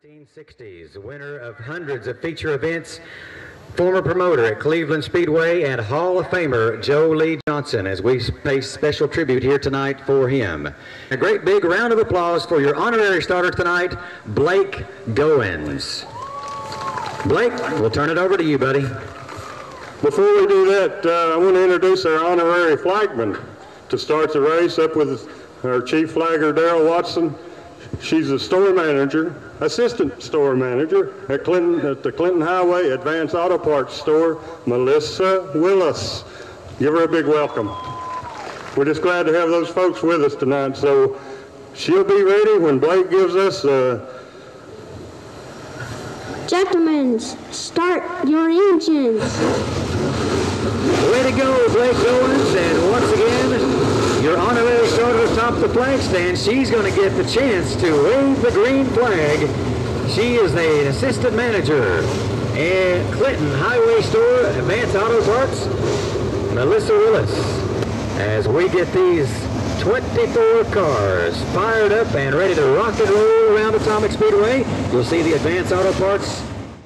1960s, winner of hundreds of feature events, former promoter at Cleveland Speedway, and Hall of Famer Joe Lee Johnson, as we pay special tribute here tonight for him. A great big round of applause for your honorary starter tonight, Blake Goins. Blake, we'll turn it over to you, buddy. Before we do that, I want to introduce our honorary flagman to start the race, up with our chief flagger, Darrell Watson. She's a store manager, assistant store manager at the Clinton Highway Advanced Auto Parts store, Melissa Willis. Give her a big welcome. We're just glad to have those folks with us tonight. So she'll be ready when Blake gives us Gentlemen, start your engines. Way to go, Blake Goins, and once again, your honorary starter atop the flag stand. She's going to get the chance to wave the green flag. She is an assistant manager at Clinton Highway Store, Advanced Auto Parts, Melissa Willis. As we get these 24 cars fired up and ready to rock and roll around Atomic Speedway, you'll see the Advanced Auto Parts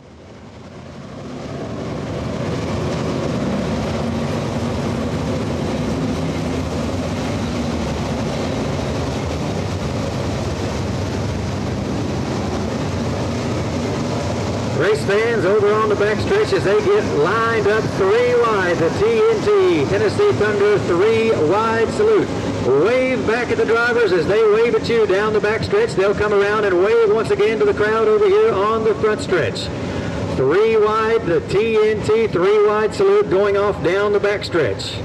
race fans over on the backstretch as they get lined up 3 wide. The TNT Tennessee Thunder 3 wide salute. Wave back at the drivers as they wave at you down the backstretch. They'll come around and wave once again to the crowd over here on the front stretch. 3 wide, the TNT 3 wide salute going off down the backstretch.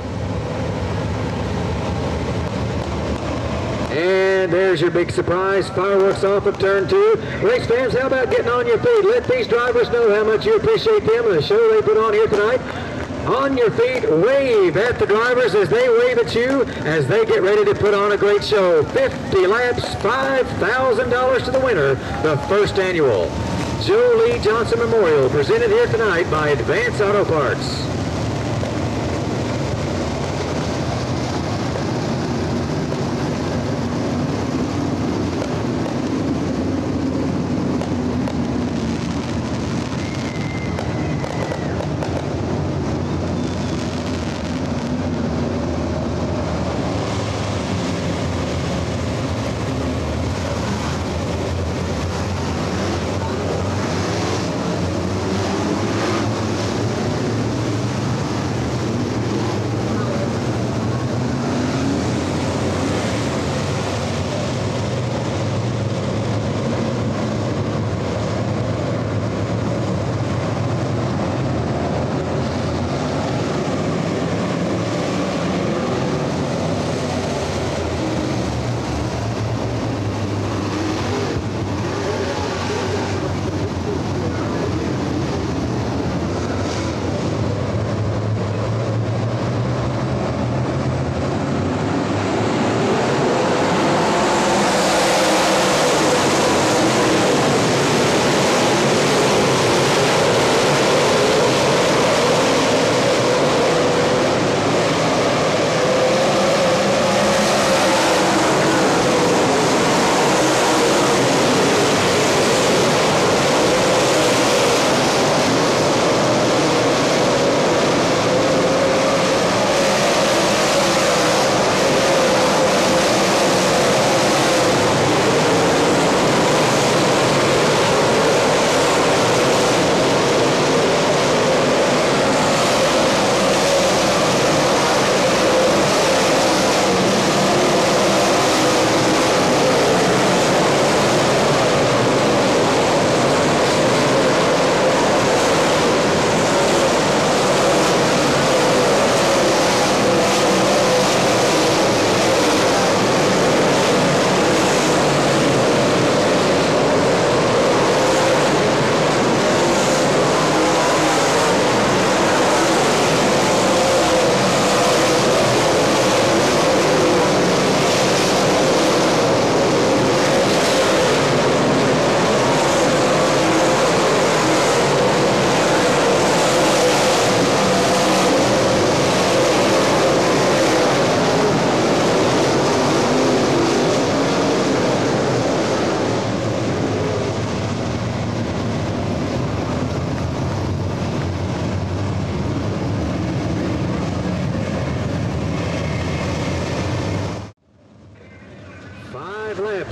And there's your big surprise, fireworks off of turn 2. Race fans, how about getting on your feet? Let these drivers know how much you appreciate them and the show they put on here tonight. On your feet, wave at the drivers as they wave at you as they get ready to put on a great show. 50 laps, $5,000 to the winner, the first annual Joe Lee Johnson Memorial, presented here tonight by Advanced Auto Parts.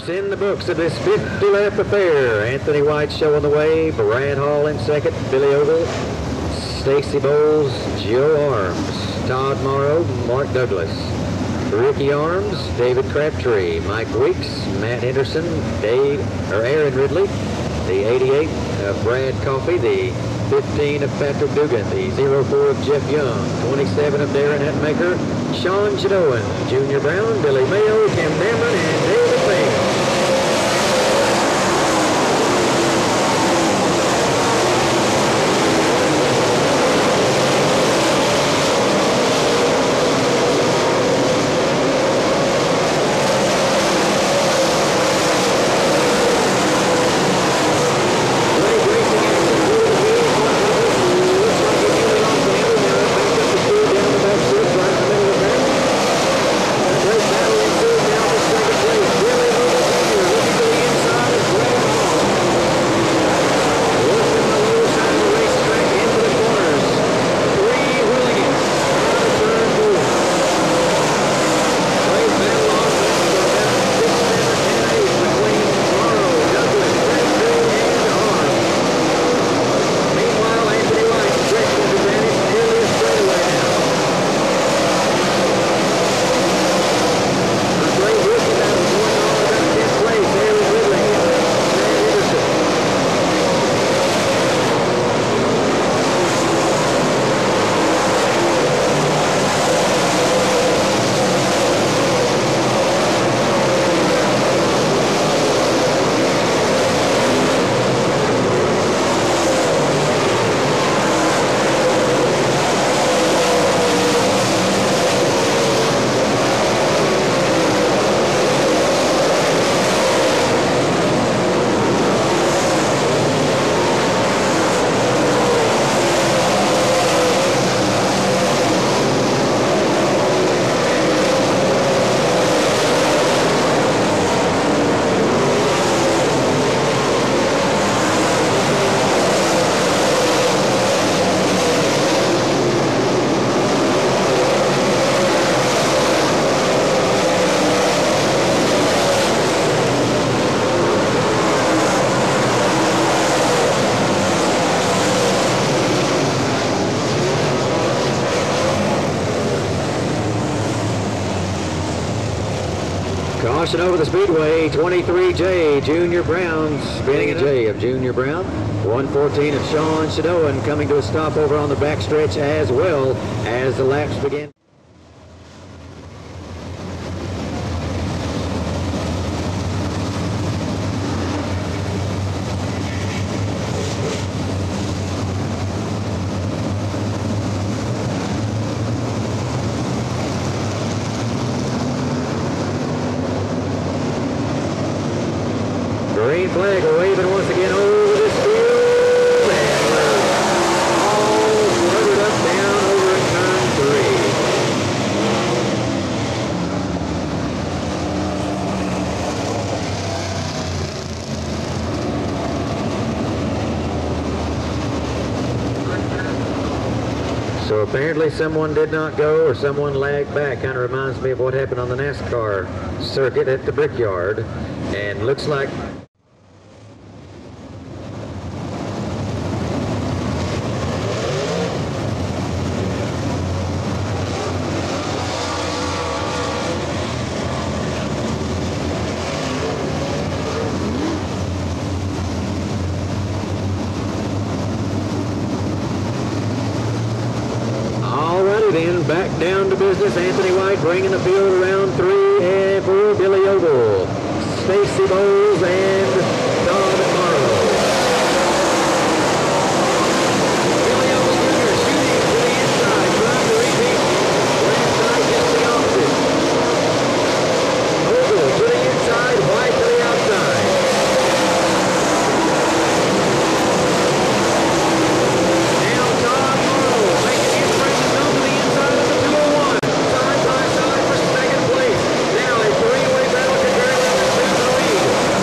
laps in the books of this 50-lap affair. Anthony White showing the way, Brad Hall in second, Billy Ogle, Stacy Bowles, Joe Arms, Todd Morrow, Mark Douglas, Ricky Arms, David Crabtree, Mike Weeks, Matt Henderson, Aaron Ridley, the 88 of Brad Coffey, the 15 of Patrick Dugan, the 04 of Jeff Young, 27 of Darren Hatmaker, Sean Shadowan, Junior Brown, Billy Mayo, Kim Cameron, and David Bale. Caution over the Speedway, 23J, Junior Brown, spinning a J of Junior Brown. 114 of Sean Shadowan coming to a stop over on the backstretch as well as the laps begin. Green flag waving once again over this field, and we're all flooded up down over in turn 3. So apparently someone did not go, or someone lagged back. Kind of reminds me of what happened on the NASCAR circuit at the Brickyard, and looks like then back down to business. Anthony White bringing the field around 3 and 4. Billy Ogle, Stacy Bowles, and Todd Morrow. Billy Ogle Jr. shooting to the inside, trying to repeat. Last night just the opposite. Ogle to the inside, White to the outside. Now Todd Morrow making his impressions on the inside of the 201. Side by side for second place. Now a three-way battle to Gary Levinson in the lead.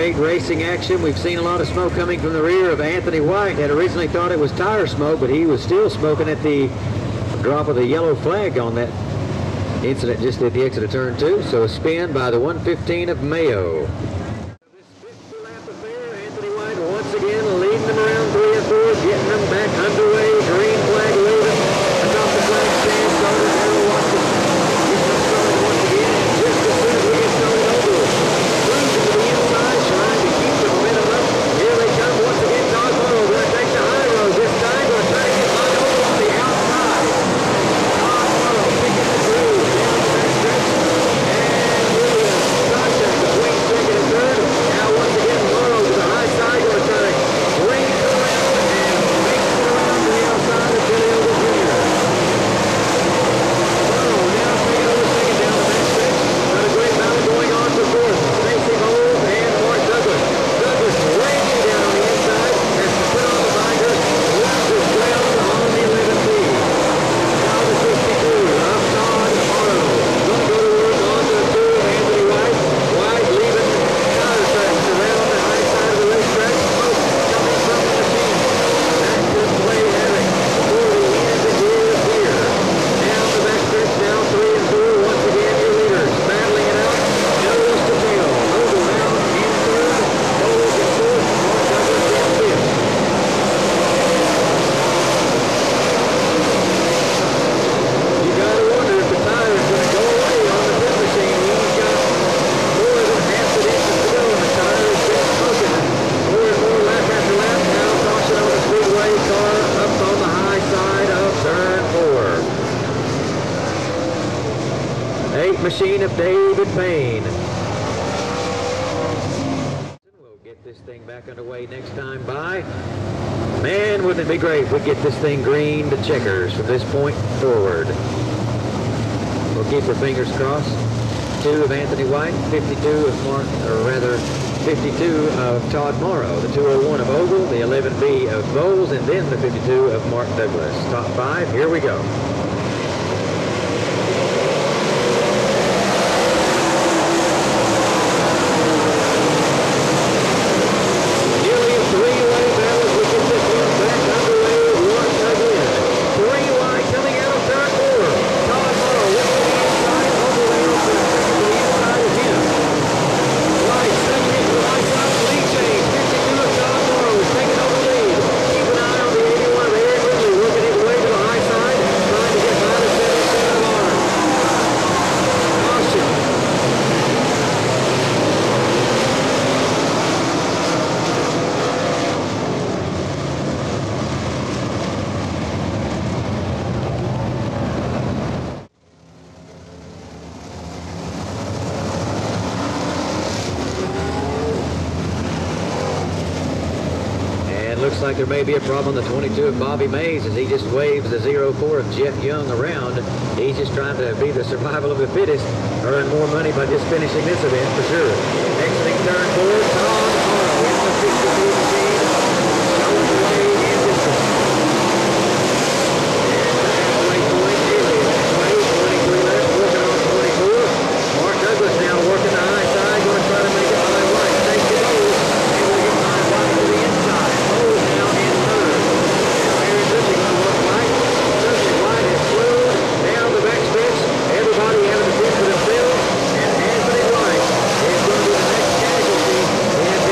great racing action. We've seen a lot of smoke coming from the rear of Anthony White. Had originally thought it was tire smoke, but he was still smoking at the drop of the yellow flag on that incident just at the exit of turn 2. So a spin by the 115 of Mayo. This 50 lap affair, Anthony White once again leading them around 3 and 4, getting them back underway. Green flag waving atop the flag stand. Started Harold Watson. Getting them started once again. And just as soon as we get started over, cruising to the inside, trying to keep the momentum up. Here they come once again. Todd Morrow going to take the high road this time. Going to try to get by over on the outside. Todd Morrow picking the groove down the back stretch. And Williams contact between second and third. Now once again Morrow to the high side. Going to try to bring it around and make it around to the outside of Billy Ogle Jr. Morrow now taking over second down the back stretch. Got a great battle going on for fourth. Stacy Moles and Mark Douglas. Douglas raining down on the inside. Has to put on the binder. Loses ground on the 11B. Now the 52 of Todd Morrow. Going to go to work on the 2 of Anthony White. White leaving tire tracks around the high side of the racetrack. Smoke coming from the machine. That could play havoc before the end is here. Down the back stretch now 3 and 4. Once again your leaders battling it out. Nose to tail. Ogle now in third. Moles in fourth. Mark Douglas in fifth. You gotta wonder if the tire is going to go away on the pit machine. He's got more than half an inch to go, and the tire has been smoking. More and more lap after lap. Now caution on the Speedway car up on the high side of turn 4. 8 machine of David Payne. We'll get this thing back underway next time by. Man, wouldn't it be great if we get this thing green to checkers from this point forward. We'll keep our fingers crossed. 2 of Anthony White, 52 of Mark, or rather 52 of Todd Morrow, the 201 of Ogle, the 11B of Bowles, and then the 52 of Mark Douglas. Top 5, here we go. Nearly a 3-way battle as we get this one back underway once again. 3 wide coming out of turn 4. Todd Morrow looking to the inside. Ogle there for a second to the inside of him. White second into the high side. Lead change. 52 of Todd Morrow is taking over the lead. Keep an eye on the 81 of Aaron Ridley working his way to the high side. Trying to get by the 77 of Arm. Caution. And looks like there may be a problem on the 22 of Bobby Mays as he just waves the 04 of Jeff Young around. He's just trying to be the survival of the fittest, earn more money by just finishing this event for sure. Exiting turn 4, Todd Morrow in the 52 machine, showing the way in distance. And halfway point daily that way, 23 laps, working on 24. Mark Douglas now working the high side, going to try to make it by White. Takes it over, able to get by White to the inside. Bowles now in third. Now Aaron Ridley going to work White. Certainly White has slowed down the back stretch. Everybody having to fend for themselves. And Anthony White is going to be the next casualty in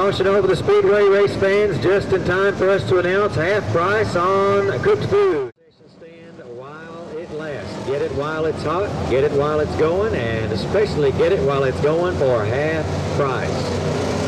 Crossing over the Speedway, race fans, just in time for us to announce half price on cooked food. Stand while it lasts. Get it while it's hot, get it while it's going, and especially get it while it's going for half price.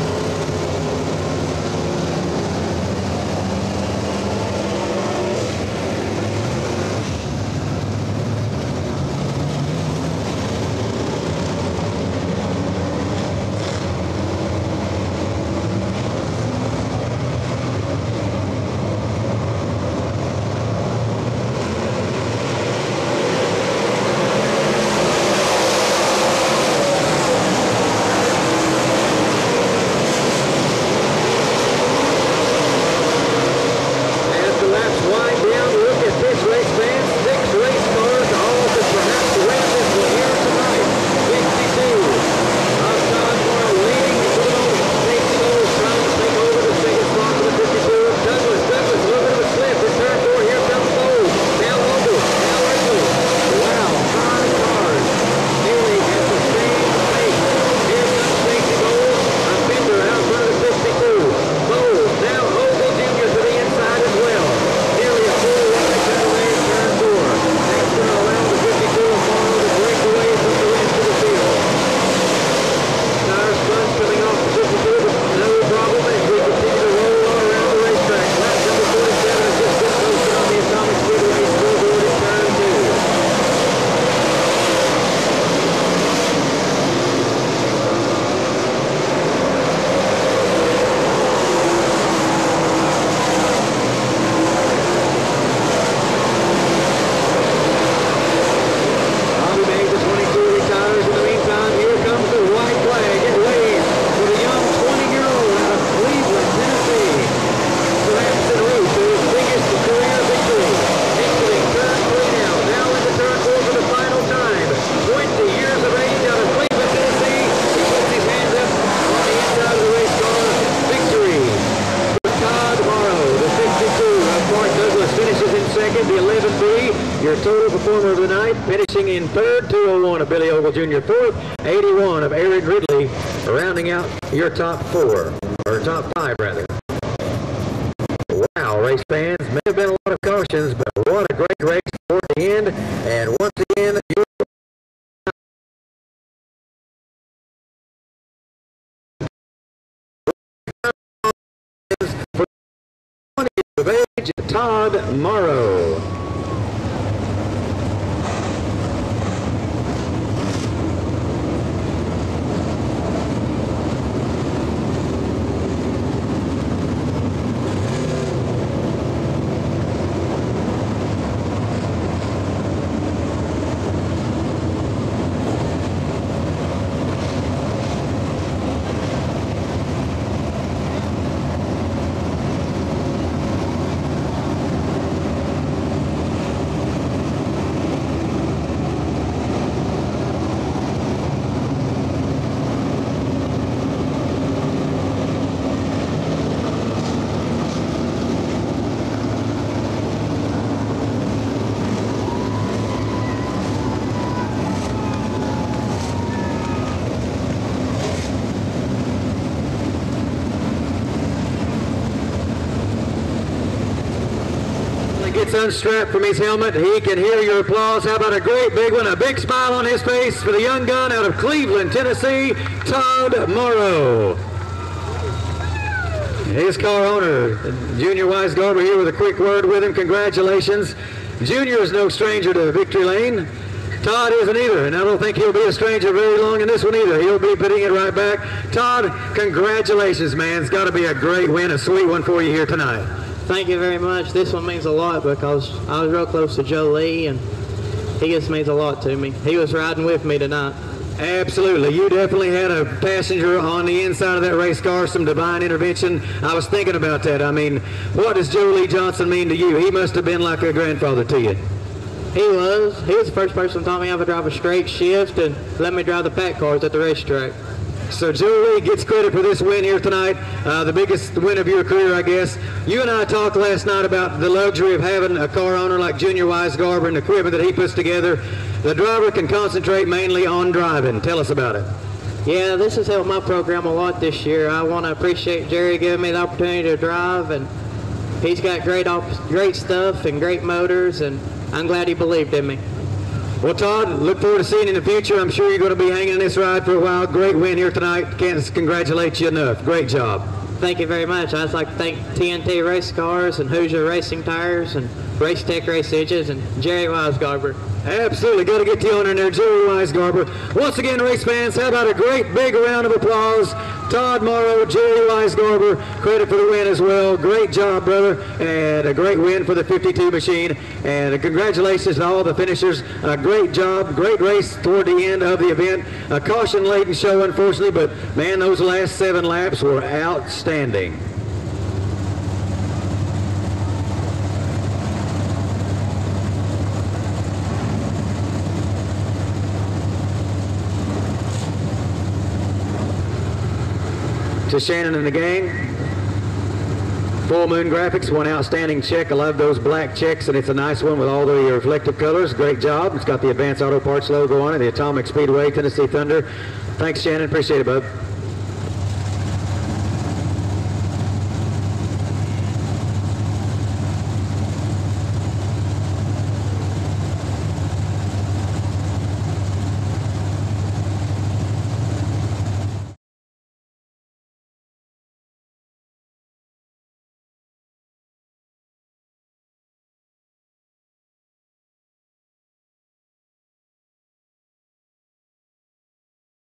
Your total performer of the night, finishing in third, 201 of Billy Ogle Jr. fourth, 81 of Aaron Ridley, rounding out your top four, or top five rather. Wow, race fans, may have been a lot of cautions, but what a great race toward the end. And once again, for 20 of age, Todd Morrow. Gets unstrapped from his helmet. He can hear your applause. How about a great big one? A big smile on his face for the young gun out of Cleveland, Tennessee, Todd Morrow. His car owner, Junior Weisgarber, here with a quick word with him. Congratulations. Junior is no stranger to victory lane. Todd isn't either, and I don't think he'll be a stranger very long in this one either. He'll be putting it right back. Todd, congratulations, man. It's got to be a great win, a sweet one for you here tonight. Thank you very much. This one means a lot because I was real close to Joe Lee, and he just means a lot to me. He was riding with me tonight. Absolutely. You definitely had a passenger on the inside of that race car, some divine intervention. I was thinking about that. I mean, what does Joe Lee Johnson mean to you? He must have been like a grandfather to you. He was. He was the first person who taught me how to drive a straight shift and let me drive the pack cars at the racetrack. So Joe Lee gets credit for this win here tonight, the biggest win of your career, I guess. You and I talked last night about the luxury of having a car owner like Junior Weisgarber and the equipment that he puts together. The driver can concentrate mainly on driving. Tell us about it. Yeah, this has helped my program a lot this year. I want to appreciate Jerry giving me the opportunity to drive, and he's got great stuff and great motors, and I'm glad he believed in me. Well, Todd, look forward to seeing you in the future. I'm sure you're going to be hanging in this ride for a while. Great win here tonight. Can't congratulate you enough. Great job. Thank you very much. I'd like to thank TNT Race Cars and Hoosier Racing Tires and Race Tech Race Engines and Jerry Weisgarber. Absolutely. Got to get the owner in there, Jerry Weisgarber. Once again, race fans, how about a great big round of applause? Todd Morrow, Jerry Weisgarber, credit for the win as well. Great job, brother, and a great win for the 52 machine. And congratulations to all the finishers. Great job, great race toward the end of the event. A caution-laden show, unfortunately, but man, those last 7 laps were outstanding. To Shannon and the gang, Full Moon Graphics, one outstanding check. I love those black checks, and it's a nice one with all the reflective colors. Great job. It's got the Advanced Auto Parts logo on it, the Atomic Speedway, Tennessee Thunder. Thanks, Shannon. Appreciate it, bud.